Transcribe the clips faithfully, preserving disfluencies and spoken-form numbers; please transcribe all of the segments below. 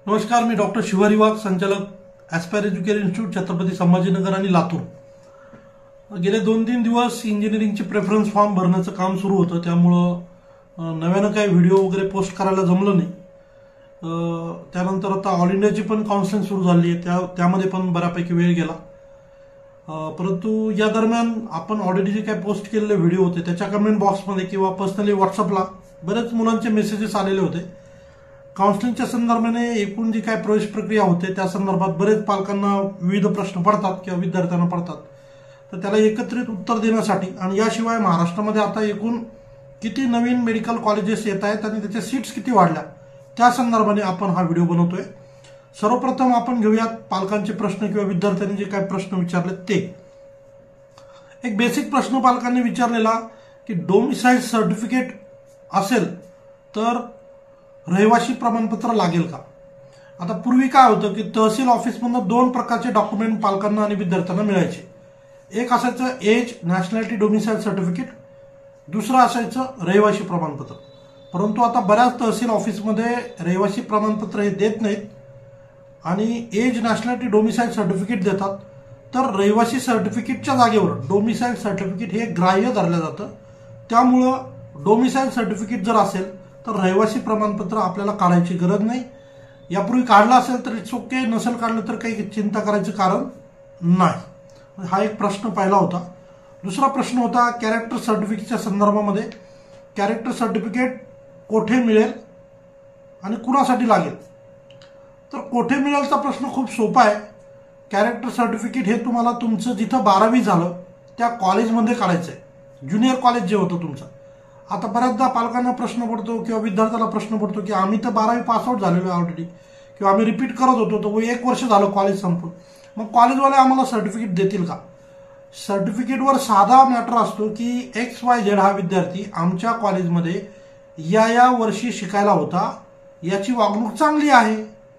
नमस्कार, मी डॉक्टर शिवारी वाघ, संचालक Aspire Education Institute, Chhatrapati Sambhajinagar आणि लातूर। गेले दोन तीन दिवस इंजिनिअरिंगचे प्रेफरन्स फॉर्म भरण्याचं काम सुरू होतं, त्यामुळं नव्यानं काही व्हिडिओ वगैरे पोस्ट करायला जमलं नाही। त्यानंतर आता ऑल इंडियाची पण काउन्सिलिंग सुरू झाली आहे, त्या त्यामध्ये पण बऱ्यापैकी वेळ गेला। परंतु या दरम्यान आपण ऑलरेडी जे काही पोस्ट केलेले व्हिडिओ होते त्याच्या कमेंट बॉक्समध्ये किंवा पर्सनली व्हॉट्सअपला बरेच मुलांचे मेसेजेस आलेले होते। काउन्सिलिंगच्या संदर्भाने एकूण जी काय प्रवेश प्रक्रिया होते त्या संदर्भात बरेच पालकांना विविध प्रश्न पडतात किंवा विद्यार्थ्यांना पडतात, तर त्याला एकत्रित उत्तर देण्यासाठी आणि याशिवाय महाराष्ट्रामध्ये आता एकूण किती नवीन मेडिकल कॉलेजेस येत आहेत आणि त्याच्या सीट्स किती वाढल्या त्या संदर्भाने आपण हा व्हिडिओ बनवतोय। सर्वप्रथम आपण घेऊयात पालकांचे प्रश्न किंवा विद्यार्थ्यांनी जे काही प्रश्न विचारले ते। एक बेसिक प्रश्न पालकांनी विचारलेला की डोमिसाइल सर्टिफिकेट असेल तर रहिवासी प्रमाणपत्र लागेल का। आता पूर्वी काय होतं की तहसील ऑफिसमधून दोन प्रकारचे डॉक्युमेंट पालकांना आणि विद्यार्थ्यांना मिळायचे। एक असायचं एज नॅशनॅलिटी डोमिसाइल सर्टिफिकेट, दुसरं असायचं रहिवासी प्रमाणपत्र। परंतु आता बऱ्याच तहसील ऑफिसमध्ये रहिवासी प्रमाणपत्र हे देत नाहीत आणि एज नॅशनॅलिटी डोमिसाइल सर्टिफिकेट देतात, तर रहिवासी सर्टिफिकेटच्या जागेवर डोमिसाइल सर्टिफिकेट हे ग्राह्य धरलं जातं। त्यामुळं डोमिसाइल सर्टिफिकेट जर असेल तर रहिवासी प्रमाणपत्र आपल्याला काढायची गरज नाही। यापूर्वी काढलं असेल तर इट्स ओके, नसेल काढलं तर काही चिंता करायचं कारण नाही। हा एक प्रश्न पहिला होता। दुसरा प्रश्न होता कॅरेक्टर सर्टिफिकेटच्या संदर्भामध्ये, कॅरेक्टर सर्टिफिकेट कोठे मिळेल आणि कुणासाठी लागेल। तर कोठे मिळेलचा प्रश्न खूप सोपा आहे। कॅरेक्टर सर्टिफिकेट हे तुम्हाला तुमचं जिथं बारावी झालं त्या कॉलेजमध्ये काढायचं आहे, ज्युनियर कॉलेज जे होतं तुमचं। आता बऱ्याचदा पालकांना प्रश्न पडतो किंवा विद्यार्थ्याला प्रश्न पडतो की आम्ही तर बारावी पासआउट झालेलो आहे ऑलरेडी, किंवा आम्ही रिपीट करत होतो तर एक वर्ष झालं कॉलेज संपून, मग कॉलेजवाले आम्हाला सर्टिफिकेट देतील का। सर्टिफिकेटवर साधा मॅटर असतो की एक्स वाय झेड हा विद्यार्थी आमच्या कॉलेजमध्ये या या वर्षी शिकायला होता, याची वागणूक चांगली आहे,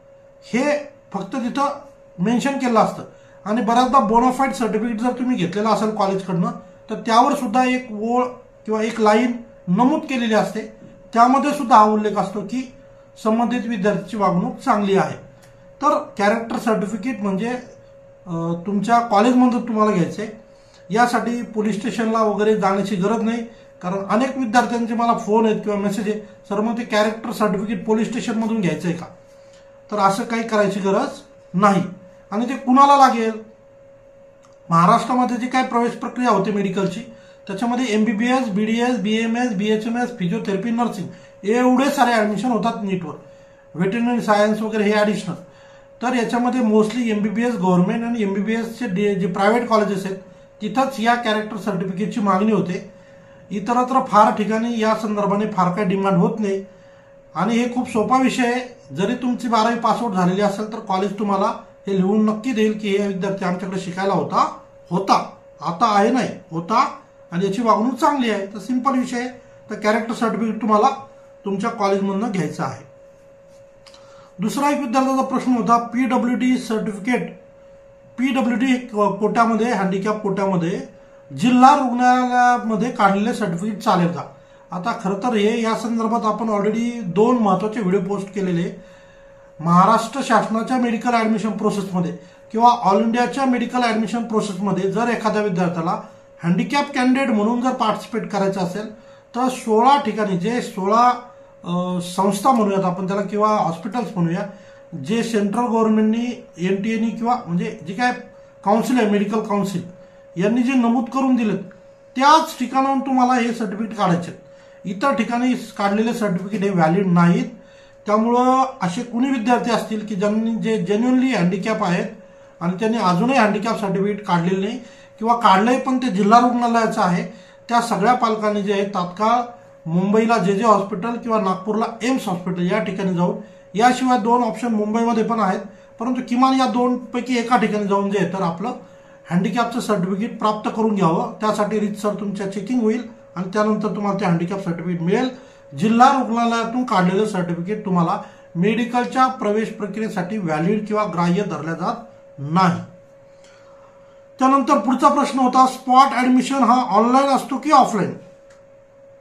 हे फक्त तिथं मेन्शन केलं असतं। आणि बऱ्याचदा बोनाफाईड सर्टिफिकेट जर तुम्ही घेतलेलं असेल कॉलेजकडनं तर त्यावर सुद्धा एक ओळ किंवा एक लाईन नमूद केलेली असते, त्यामध्ये सुद्धा हा उल्लेख असतो की संबंधित विद्यार्थ्याची वागणूक चांगली आहे। तर कॅरेक्टर सर्टिफिकेट म्हणजे तुमच्या कॉलेजमध्ये तुम्हाला घ्यायचंय, यासाठी पोलीस स्टेशनला वगैरे जाण्याची गरज नाही। कारण अनेक विद्यार्थ्यांचे मला फोन आहेत किंवा मेसेज आहे, सर मग ते कॅरेक्टर सर्टिफिकेट पोलीस स्टेशनमधून घ्यायचंय का, तर असं काही करायची गरज नाही। आणि ते कुणाला लागेल, महाराष्ट्रामध्ये जी काय प्रवेश प्रक्रिया होते मेडिकलची त्याच्यामध्ये MBBS, BDS, BMS, BHMS, physiotherapy, nursing एवढे सारे ऍडमिशन होतात नीटवर, व्हेटरनरी सायन्स वगैरे हे ऍडिशनल। तर याच्यामध्ये मोस्टली एमबीबीएस गव्हर्नमेंट आणि एमबीबीएसचे जे प्रायव्हेट कॉलेजेस आहेत तिथंच या कॅरेक्टर सर्टिफिकेटची मागणी होते। इतरत्र फार ठिकाणी या संदर्भाने फार काही डिमांड होत नाही आणि हे खूप सोपा विषय आहे। जरी तुमची बारावी पासआउट झालेली असेल तर कॉलेज तुम्हाला हे लिहून नक्की देईल की हे विद्यार्थी आमच्याकडे शिकायला होता होता आता आहे नाही होता आणि याची वागणूक चांगली आहे। तर सिंपल विषय आहे, तर कॅरेक्टर सर्टिफिकेट तुम्हाला तुमच्या कॉलेजमधून घ्यायचं आहे। दुसरा एक विद्यार्थ्याचा प्रश्न होता पीडब्ल्यूडी सर्टिफिकेट, पीडब्ल्यूडी कोट्यामध्ये, हँडिकॅप कोट्यामध्ये जिल्हा रुग्णालयामध्ये काढलेले सर्टिफिकेट चालेल का। आता खरं तर हे या संदर्भात आपण ऑलरेडी दोन महत्वाचे व्हिडिओ पोस्ट केलेले। महाराष्ट्र शासनाच्या मेडिकल ऍडमिशन प्रोसेसमध्ये किंवा ऑल इंडियाच्या मेडिकल ऍडमिशन प्रोसेसमध्ये जर एखाद्या विद्यार्थ्याला हँडिकॅप कॅन्डिडेट म्हणून जर पार्टिसिपेट करायचं असेल तर सोळा ठिकाणी जे सोळा संस्था म्हणूयात आपण त्याला किंवा हॉस्पिटल्स म्हणूया, जे सेंट्रल गव्हर्नमेंटनी एनटीएनी किंवा म्हणजे जे काय काउन्सिल आहे मेडिकल काउन्सिल यांनी जे नमूद करून दिलेत त्याच ठिकाणाहून तुम्हाला हे सर्टिफिकेट काढायचे। इतर ठिकाणी काढलेले सर्टिफिकेट हे व्हॅलिड नाहीत। त्यामुळं असे कुणी विद्यार्थी असतील की ज्यांनी जे जेन्युअनली हँडिकॅप आहेत आणि त्यांनी अजूनही हँडिकॅप सर्टिफिकेट काढलेले नाही किंवा काढलंय पण ते जिल्हा रुग्णालयाचं आहे, त्या सगळ्या पालकांनी जे आहे तात्काळ मुंबईला जे जे हॉस्पिटल किंवा नागपूरला एम्स हॉस्पिटल या ठिकाणी जाऊन, याशिवाय दोन ऑप्शन मुंबईमध्ये पण आहेत, परंतु किमान या दोन पैकी एका ठिकाणी जाऊन जे आहे तर आपलं हँडिकॅपचं सर्टिफिकेट प्राप्त करून घ्यावं। त्यासाठी रीतसर तुमच्या चेकिंग होईल आणि त्यानंतर तुम्हाला ते हँडिकॅप सर्टिफिकेट मिळेल। जिल्हा रुग्णालयातून काढलेलं सर्टिफिकेट तुम्हाला मेडिकलच्या प्रवेश प्रक्रियेसाठी व्हॅलिड किंवा ग्राह्य धरल्या जात नाही। त्यानंतर पुढचा प्रश्न होता स्पॉट ऍडमिशन हा ऑनलाईन असतो की ऑफलाईन।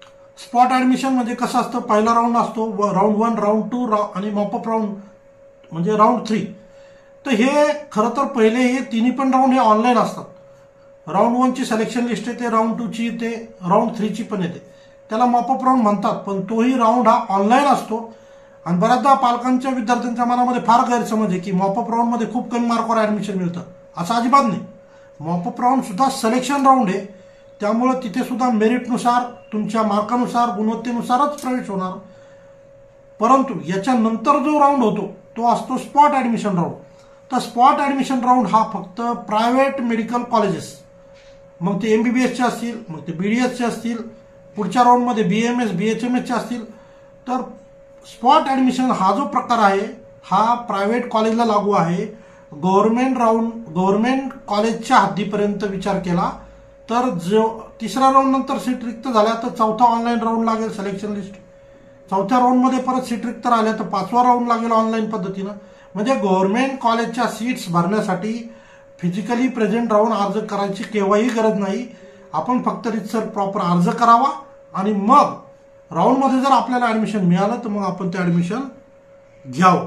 स्पॉट ऍडमिशन म्हणजे कसं असतं, पहिला राऊंड असतो, राऊंड वन, राऊंड टू आणि मॉपअप राऊंड म्हणजे राऊंड थ्री. तर हे खरं तर पहिले हे तिन्ही पण राऊंड हे ऑनलाईन असतात. राऊंड वनची सिलेक्शन लिस्ट येते, राऊंड टूची येते, राऊंड थ्रीची पण येते. त्याला मॉपअप राऊंड म्हणतात, पण तोही राऊंड हा ऑनलाईन असतो. आणि बऱ्याचदा पालकांच्या विद्यार्थ्यांच्या मनामध्ये फार गैरसमज आहे की मॉपअप राऊंडमध्ये खूप कमी मार्कवर ऍडमिशन मिळतं. असं अजिबात नाही. मॉपअप राऊंड सुद्धा सिलेक्शन राऊंड आहे, त्यामुळे तिथे सुद्धा मेरिटनुसार, तुमच्या मार्कानुसार, गुणवत्तेनुसारच प्रवेश होणार. परंतु याच्यानंतर जो राऊंड होतो तो असतो स्पॉट ऍडमिशन राऊंड. तर स्पॉट ऍडमिशन राऊंड हा फक्त प्रायव्हेट मेडिकल कॉलेजेस, मग ते एमबीबीएसचे असतील, मग ते बीडीएसचे असतील, पुढच्या राऊंडमध्ये बीएमएस बीएचएमएसचे असतील. तर स्पॉट ऍडमिशन हा जो प्रकार आहे हा प्रायव्हेट कॉलेजला लागू आहे. गव्हर्नमेंट राऊंड गव्हर्नमेंट कॉलेजच्या हद्दीपर्यंत विचार केला तर जो तिसऱ्या राऊंड नंतर सीट रिक्त झाल्या तर चौथा ऑनलाईन राऊंड लागेल सिलेक्शन लिस्ट. चौथ्या राऊंडमध्ये परत सीट रिक्त राहिल्या तर पाचवा राऊंड लागेल ऑनलाईन पद्धतीनं. म्हणजे गव्हर्नमेंट कॉलेजच्या सीट्स भरण्यासाठी फिजिकली प्रेझेंट राहून अर्ज करायची केव्हाही गरज नाही. आपण फक्त रितसर प्रॉपर अर्ज करावा आणि मग राऊंडमध्ये जर आपल्याला ऍडमिशन मिळालं तर मग आपण ते ऍडमिशन घ्यावं.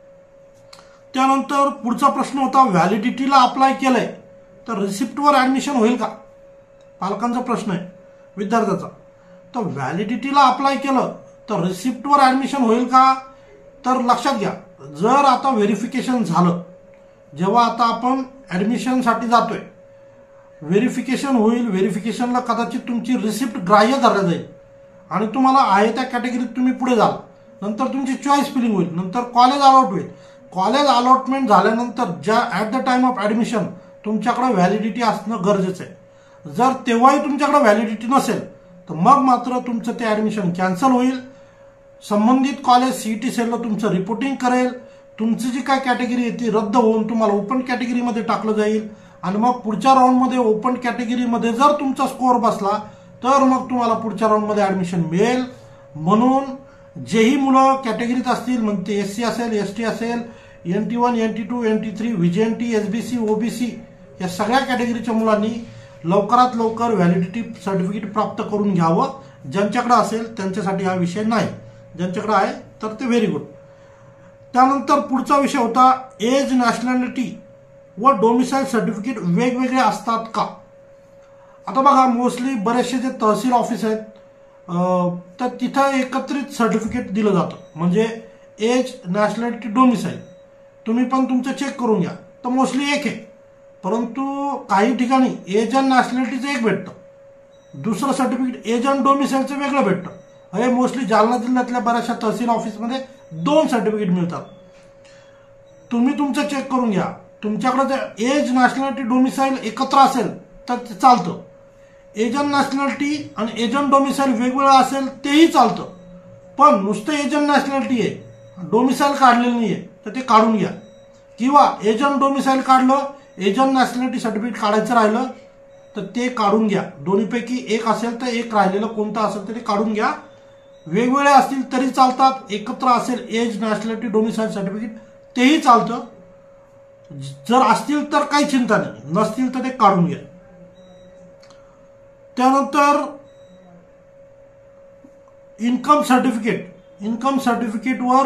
त्यानंतर पुढचा प्रश्न होता व्हॅलिडिटीला अप्लाय केलंय तर रिसिप्टवर ऍडमिशन होईल का? पालकांचा प्रश्न आहे विद्यार्थ्याचा. तर व्हॅलिडिटीला अप्लाय केलं तर रिसिप्टवर ऍडमिशन होईल का? तर लक्षात घ्या, जर आता व्हेरिफिकेशन झालं, जेव्हा आता आपण ऍडमिशनसाठी जातोय व्हेरिफिकेशन होईल, व्हेरिफिकेशनला कदाचित तुमची रिसिप्ट ग्राह्य धरल्या जाईल आणि तुम्हाला आहे त्या कॅटेगरीत तुम्ही पुढे जाल. नंतर तुमची चॉईस फिलिंग होईल, नंतर कॉलेज अलॉट होईल. कॉलेज अलॉटमेंट झाल्यानंतर ज्या at the time of admission तुमच्याकडे व्हॅलिडिटी असणं गरजेचं आहे. जर तेव्हाही तुमच्याकडे व्हॅलिडिटी नसेल तर मग मात्र तुमचं ते ऍडमिशन कॅन्सल होईल. संबंधित कॉलेज सीईटी सेलला तुमचं रिपोर्टिंग करेल, तुमची जी काय कॅटेगरी आहे ती रद्द होऊन तुम्हाला ओपन कॅटेगरीमध्ये टाकलं जाईल आणि मग पुढच्या राऊंडमध्ये ओपन कॅटेगरीमध्ये जर तुमचा स्कोअर बसला तर मग तुम्हाला पुढच्या राऊंडमध्ये ऍडमिशन मिळेल. म्हणून जेही मुलं कॅटेगरीत असतील, मग ते एस सी असेल, एस टी असेल, N T one N T two N T three VJNT SBC OBC या सगळ्या कॅटेगरीच्या मुलांनी लवकरात लवकर व्हॅलिडिटी सर्टिफिकेट प्राप्त करून घ्यावं. ज्यांच्याकडे असेल त्यांच्यासाठी हा विषय नाही, ज्यांच्याकडे आहे तर ते व्हेरी गुड. त्यानंतर पुढचा विषय होता एज, नॅशनॅलिटी व डोमिसाईल सर्टिफिकेट वेगवेगळे असतात का? आता बघा, मोस्टली बरेचसे जे तहसील ऑफिस आहेत तर तिथं एकत्रित सर्टिफिकेट दिलं जातं, म्हणजे एज, नॅशनॅलिटी, डोमिसाईल. तुम्ही पण तुमचं चेक करून घ्या तर मोस्टली एक आहे. परंतु काही ठिकाणी एज अँड नॅशनॅलिटीचं एक भेटतं, दुसरं सर्टिफिकेट एज अँड डोमिसाईलचं वेगळं भेटतं. हे मोस्टली जालना जिल्ह्यातल्या बऱ्याचशा तहसील ऑफिसमध्ये दोन सर्टिफिकेट मिळतात. तुम्ही तुमचं चेक करून घ्या. तुमच्याकडे जर एज, नॅशनॅलिटी, डोमिसाईल एकत्र असेल तर ते चालतं. एज अँड नॅशनॅलिटी आणि एज अँड डोमिसाईल वेगवेगळं असेल तेही चालतं. पण नुसतं एज अँड नॅशनॅलिटी आहे, डोमिसाईल काढलेलं नाही आहे तर ते काढून घ्या. किंवा एज अँड डोमिसाईल काढलं, एज अँड नॅशनॅलिटी सर्टिफिकेट काढायचं राहिलं तर ते काढून घ्या. दोन्हीपैकी एक असेल तर एक राहिलेलं कोणतं असेल तर ते काढून घ्या. वेगवेगळे असतील तरी चालतात, एकत्र असेल एज, नॅशनॅलिटी, डोमिसाईल सर्टिफिकेट तेही चालतं. जर असतील तर काही चिंता नाही, नसतील तर ते काढून घ्या. त्यानंतर इन्कम सर्टिफिकेट, इन्कम सर्टिफिकेटवर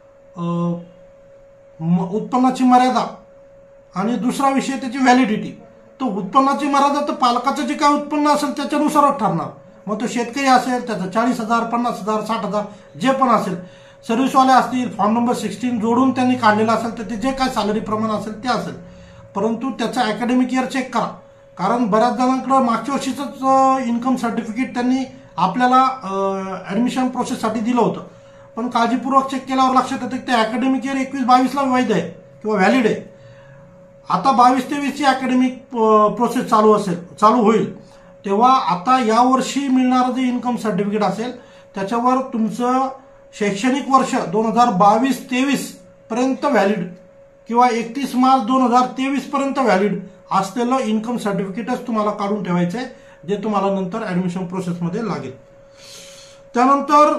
उत्पन्नाची मर्यादा आणि दुसरा विषय त्याची व्हॅलिडिटी. तो उत्पन्नाची मर्यादा तर पालकाचं जे काय उत्पन्न असेल त्याच्यानुसारच ठरणार. मग तो शेतकरी असेल त्याचं चाळीस हजार पन्नास हजार साठ हजार जे पण असेल, सर्व्हिसवाले असतील फॉर्म नंबर सिक्स्टीन जोडून त्यांनी काढलेला असेल तर ते जे काय सॅलरी प्रमाण असेल ते असेल. परंतु त्याचं अकॅडमिक इयर चेक करा, कारण बऱ्याच जणांकडे मागच्या वर्षीच इन्कम सर्टिफिकेट त्यांनी आपल्याला ऍडमिशन प्रोसेससाठी दिलं होतं, पण काळजीपूर्वक चेक केल्यावर लक्षात येतं की ते अकॅडमिक इयर एकवीस बावीसला वैध आहे किंवा व्हॅलिड आहे. आता बावीस तेवीसची अकॅडमिक प्रोसेस चालू असेल चालू होईल तेव्हा आता यावर्षी मिळणारं जे इन्कम सर्टिफिकेट असेल त्याच्यावर तुमचं शैक्षणिक वर्ष दोन हजार बावीस तेवीस पर्यंत व्हॅलिड किंवा एकतीस मार्च दोन हजार तेवीस पर्यंत व्हॅलिड असलेलं इन्कम सर्टिफिकेटच तुम्हाला काढून ठेवायचं आहे, जे तुम्हाला नंतर ऍडमिशन प्रोसेसमध्ये लागेल. त्यानंतर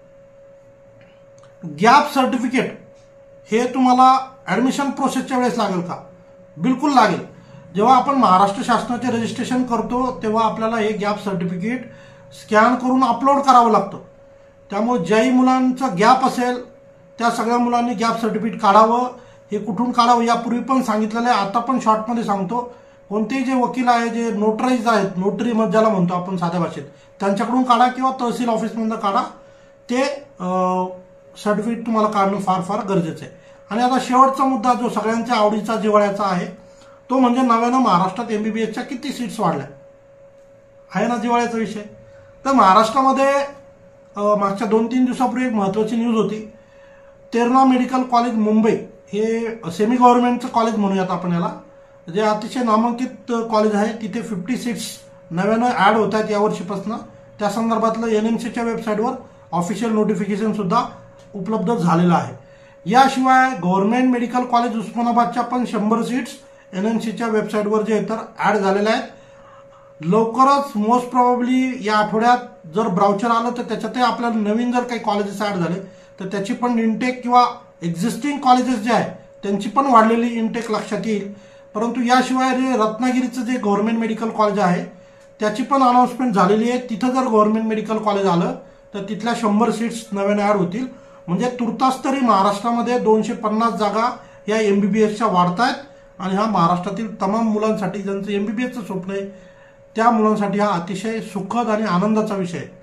गॅप सर्टिफिकेट हे तुम्हाला ऍडमिशन प्रोसेसच्या वेळेस लागेल का? बिलकुल लागेल. जेव्हा आपण महाराष्ट्र शासनाचे रजिस्ट्रेशन करतो तेव्हा आपल्याला हे गॅप सर्टिफिकेट स्कॅन करून अपलोड करावं लागतं. त्यामुळे ज्याही मुलांचा गॅप असेल त्या सगळ्या मुलांनी गॅप सर्टिफिकेट काढावं. हे कुठून काढावं यापूर्वी पण सांगितलेलं आहे, आता पण शॉर्टमध्ये सांगतो. कोणतेही जे वकील आहे, जे नोटराईज आहेत, नोटरी ज्याला म्हणतो आपण साध्या भाषेत, त्यांच्याकडून काढा किंवा तहसील ऑफिसमधून काढा. ते सर्टिफिकेट तुम्हाला काढणं फार फार गरजेचं आहे. आणि आता शेवटचा मुद्दा जो सगळ्यांच्या आवडीचा जिव्हाळ्याचा आहे तो म्हणजे नव्यानं महाराष्ट्रात एमबीबीएसच्या किती सीट्स वाढल्या आहे ना जिव्हाळ्याचा विषय. तर महाराष्ट्रामध्ये मागच्या दोन तीन दिवसापूर्वी एक महत्त्वाची न्यूज होती. तेरणा मेडिकल कॉलेज मुंबई हे सेमी गव्हर्नमेंटचं कॉलेज म्हणूयात आपण याला, जे अतिशय नामांकित कॉलेज आहे. तिथे फिफ्टी सीट्स नव्यानं ॲड होत आहेत यावर्षीपासून. त्या संदर्भातलं एन एम सीच्या वेबसाईटवर ऑफिशियल नोटिफिकेशन सुद्धा उपलब्ध झालेलं आहे. याशिवाय गव्हर्नमेंट मेडिकल कॉलेज उस्मानाबादच्या पण शंभर सीट्स एन एम सीच्या वेबसाईटवर जे तर ॲड झालेल्या आहेत. लवकरच मोस्ट प्रॉब्ली या आठवड्यात जर ब्राउचर आलं तर त्याच्यातही आपल्याला नवीन जर काही कॉलेजेस ॲड झाले तर त्याची पण इनटेक किंवा एक्झिस्टिंग कॉलेजेस जे आहे त्यांची पण वाढलेली इनटेक लक्षात येईल. परंतु याशिवाय जे रत्नागिरीचं जे गव्हर्नमेंट मेडिकल कॉलेज आहे त्याची पण अनाउन्समेंट झालेली आहे. तिथं जर गव्हर्नमेंट मेडिकल कॉलेज आलं तर तिथल्या शंभर सीट्स नव्याने ॲड होतील. म्हणजे तुर्तास तरी महाराष्ट्रामध्ये दोनशे पन्नास जागा या एमबीबीएसच्या वाढत आहेत. आणि हा महाराष्ट्रातील तमाम मुलांसाठी ज्यांचं एमबीबीएसचं स्वप्न आहे त्या मुलांसाठी हा अतिशय सुखद आणि आनंदाचा विषय आहे.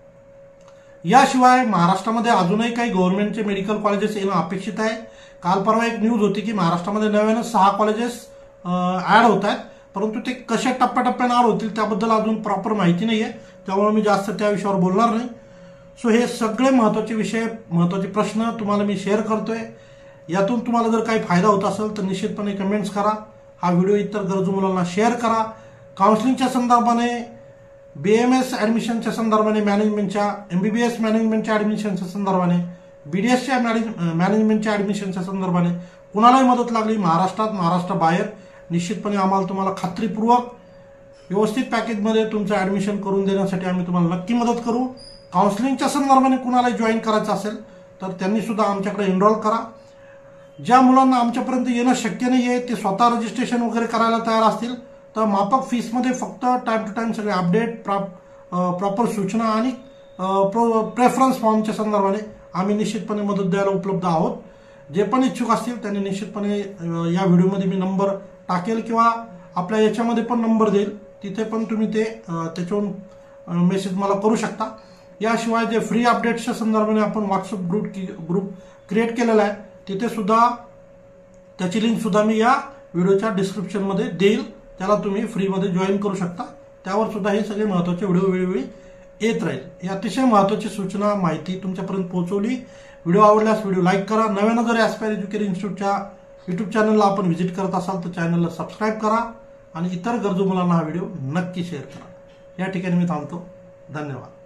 याशिवाय महाराष्ट्रामध्ये अजूनही काही गव्हर्नमेंटचे मेडिकल कॉलेजेस येणं अपेक्षित आहे. काल परवा एक न्यूज होती की महाराष्ट्रामध्ये नव्यानं सहा कॉलेजेस ॲड होत आहेत, परंतु ते कशा टप्प्याटप्प्यानं ॲड होतील त्याबद्दल अजून प्रॉपर माहिती नाही आहे, त्यामुळे मी जास्त त्या विषयावर बोलणार नाही. सो हे सगळे महत्त्वाचे विषय, महत्त्वाचे प्रश्न तुम्हाला मी शेअर करतोय. यातून तुम्हाला जर काही फायदा होत असेल तर निश्चितपणे कमेंट्स करा. हा व्हिडिओ इतर गरजू मुलांना शेअर करा. काउन्सिलिंगच्या संदर्भाने, बी एम एस ॲडमिशनच्या संदर्भाने, मॅनेजमेंटच्या एमबीबीएस मॅनेजमेंटच्या ॲडमिशनच्या संदर्भाने, बी डी एसच्या मॅनेजमेंटच्या ॲडमिशनच्या संदर्भाने कुणालाही मदत लागली महाराष्ट्रात, महाराष्ट्राबाहेर, निश्चितपणे आम्हाला तुम्हाला खात्रीपूर्वक व्यवस्थित पॅकेजमध्ये तुमचं ॲडमिशन करून देण्यासाठी आम्ही तुम्हाला नक्की मदत करू. काउन्सिलिंगच्या संदर्भाने कुणालाही जॉईन करायचं असेल तर त्यांनी सुद्धा आमच्याकडे एनरोल करा. ज्या मुलांना आमच्यापर्यंत येणं शक्य नाही आहे ते स्वतः रजिस्ट्रेशन वगैरे करायला तयार असतील तर माफक फीसमध्ये फक्त टाइम टू टाइम सगळे अपडेट, प्रॉपर सूचना आणि प्रेफरन्स फॉर्मच्या संदर्भाने आम्ही निश्चितपणे मदत द्यायला उपलब्ध आहोत. जे पण इच्छुक असतील त्यांनी निश्चितपणे या व्हिडिओमध्ये मी नंबर टाकेल किंवा आपल्या याच्यामध्ये पण नंबर देईल, तिथे पण तुम्ही ते त्याच्यावरून मेसेज मला करू शकता. याशिवाय जे फ्री अपडेट्सच्या संदर्भाने आपण व्हॉट्सअप ग्रुप ग्रुप क्रिएट केलेला आहे तिथे सुद्धा त्याची लिंक सुद्धा मी या व्हिडिओच्या डिस्क्रिप्शनमध्ये देईल, त्याला तुम्ही फ्रीमध्ये जॉईन करू शकता. त्यावर सुद्धा हे सगळे महत्त्वाचे व्हिडिओ वेळोवेळी येत राहील. ही अतिशय महत्त्वाची सूचना, माहिती तुमच्यापर्यंत पोहोचवली. व्हिडिओ आवडल्यास व्हिडिओ लाईक करा. नव्यानं जर ॲस्पायर एज्युकेशन इन्स्टिट्यूटच्या यूट्यूब चॅनलला आपण व्हिजिट करत असाल तर चॅनलला सबस्क्राईब करा आणि इतर गरजू मुलांना हा व्हिडिओ नक्की शेअर करा. या ठिकाणी मी थांबतो. धन्यवाद.